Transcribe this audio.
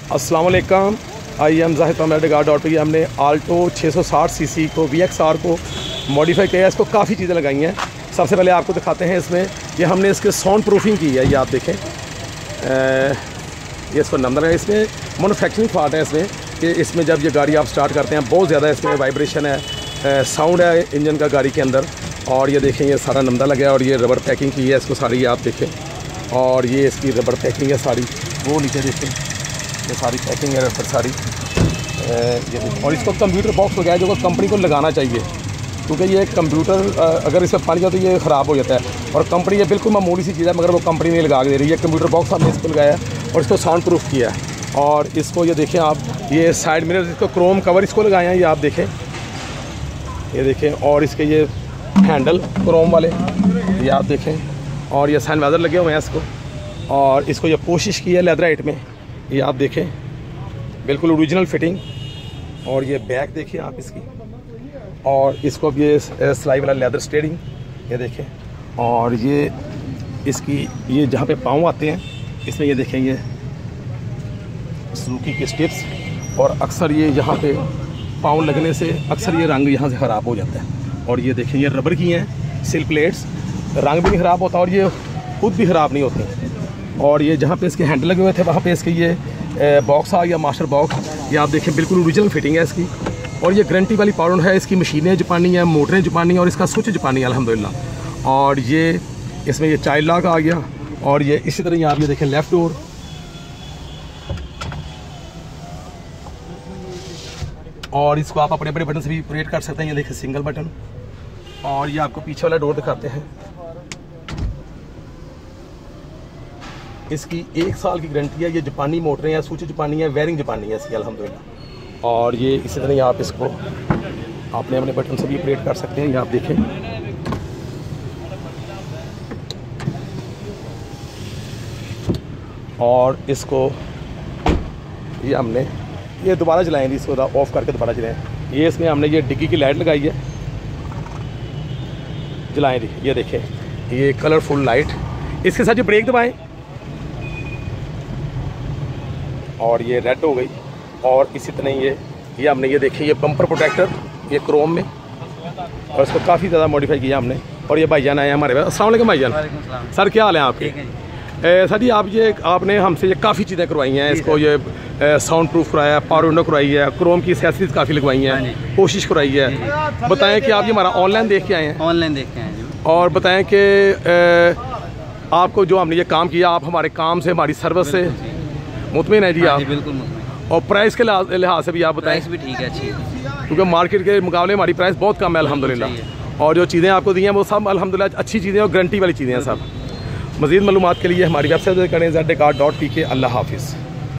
अस्सलाम वालेकुम। आई एम जाहिद America.pe। हमने आल्टो 660 सीसी को VXR को मॉडिफाई किया है। इसको काफ़ी चीज़ें लगाई हैं। सबसे पहले आपको दिखाते हैं इसमें ये हमने इसके साउंड प्रूफिंग की है। ये आप देखें, ये इसको नंबर है। इसमें मैन्युफैक्चरिंग पार्ट है इसमें कि इसमें जब ये गाड़ी आप स्टार्ट करते हैं बहुत ज़्यादा इसमें वाइब्रेशन है, साउंड है इंजन का गाड़ी के अंदर। और ये देखें ये सारा नंदा लगा है और ये रबर पैकिंग की है इसको सारी, आप देखें। और ये इसकी रबर पैकिंग है सारी, वो नीचे देखें ये सारी पैकिंग है रबर सारी। ये और इसको कंप्यूटर बॉक्स हो गया है जो कंपनी को लगाना चाहिए, क्योंकि ये कंप्यूटर अगर इसमें पानी जाए तो ये ख़राब हो जाता है। और कंपनी ये बिल्कुल मामूली सी चीज़ है मगर वो कंपनी नहीं लगा के दे रही है। कंप्यूटर बॉक्स हमने इसको लगाया है और इसको साउंड प्रूफ किया है। और इसको ये देखें आप, ये साइड मिरर इसको क्रोम कवर इसको लगाए हैं, ये आप देखें, ये देखें। और इसके ये हैंडल क्रोम वाले ये आप देखें। और ये सनवाइज़र लगे हुए हैं इसको। और इसको ये कोशिश की है लेदराइट में, ये आप देखें बिल्कुल ओरिजिनल फिटिंग। और ये बैक देखिए आप इसकी। और इसको अब ये सिलाई वाला लेदर स्टेयरिंग ये देखें। और ये इसकी ये जहाँ पे पाँव आते हैं इसमें ये देखें ये सुजुकी की स्टिप्स। और अक्सर ये यहाँ पे पाँव लगने से अक्सर ये रंग यहाँ से ख़राब हो जाता है। और ये देखें ये रबर की हैं सिल प्लेट्स, रंग भी नहीं ख़राब होता और ये खुद भी ख़राब नहीं होती। और ये जहाँ पे इसके हैंडल लगे हुए थे वहाँ पे इसके ये बॉक्स आ या मास्टर बॉक्स, ये आप देखें बिल्कुल ओरिजिनल फिटिंग है इसकी। और ये गारंटी वाली पाउडर है। इसकी मशीनें जापानी हैं, मोटरें जापानी हैं और इसका स्विच जापानी है अल्हम्दुलिल्लाह। और ये इसमें ये चाइल्ड लॉक आ गया। और ये इसी तरह आप ये देखें लेफ़्ट डोर। और इसको आप अपने बड़े बटन से भी ऑपरेट कर सकते हैं, ये देखें सिंगल बटन। और ये आपको पीछे वाला डोर दिखाते हैं। इसकी 1 साल की गारंटी है। ये जापानी मोटरें हैं, स्विच जापानी है, वायरिंग जापानी है इसकी अल्हम्दुलिल्लाह। और ये इसी तरह आप इसको अपने अपने बटन से भी ऑपरेट कर सकते हैं, ये आप देखें। और इसको ये हमने ये दोबारा चलाएं, इसको ऑफ करके दोबारा चलाएं। ये इसमें हमने ये डिग्गी की लाइट लगाई है, जलाएं दी, ये देखें ये कलरफुल लाइट। इसके साथ ये ब्रेक दबाएं और ये रेड हो गई। और इसी तरह ये हमने ये देखें ये बम्पर प्रोटेक्टर ये क्रोम में, और इसको काफ़ी ज़्यादा मॉडिफाई किया हमने। और ये भाईजान आए हमारे पास। अस्सलाम वालेकुम भाईजान। सर क्या हाल है आपके? सर जी आप ये आपने हमसे ये काफ़ी चीज़ें करवाई हैं। इसको ये साउंड प्रूफ कराया, पावर विंडो करवाई है, क्रोम की एक्सेसरीज काफ़ी लगवाई हैं, कोशिश कराई है। बताएं कि आप ये हमारा ऑनलाइन देख के आए हैं? ऑनलाइन देख के आए हैं। और बताएं कि आपको जो हमने ये काम किया आप हमारे काम से हमारी सर्विस से मुतमिन है जी? आप बिल्कुल मुतमिन। और प्राइस के लिहाज से भी आप बताएं? प्राइस भी ठीक है, अच्छी है, क्योंकि मार्केट के मुकाबले हमारी प्राइस बहुत कम है अल्हम्दुलिल्लाह। और जो चीज़ें आपको दी हैं वो सब अल्हम्दुलिल्लाह अच्छी चीज़ें और गारंटी वाली चीज़ें हैं सब। मज़ीद मालूमात के लिए हमारी वेबसाइट करें ZDCar.pk। अल्लाह हाफिज़।